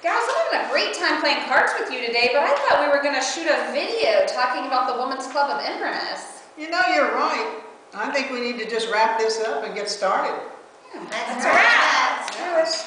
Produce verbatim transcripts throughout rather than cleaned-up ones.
Gals, I'm having a great time playing cards with you today, but I thought we were going to shoot a video talking about the Women's Club of Inverness. You know, you're right. I think we need to just wrap this up and get started. Yeah, That's right. Let's do it.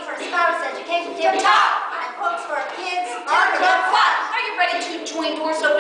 Are you ready to join Dorso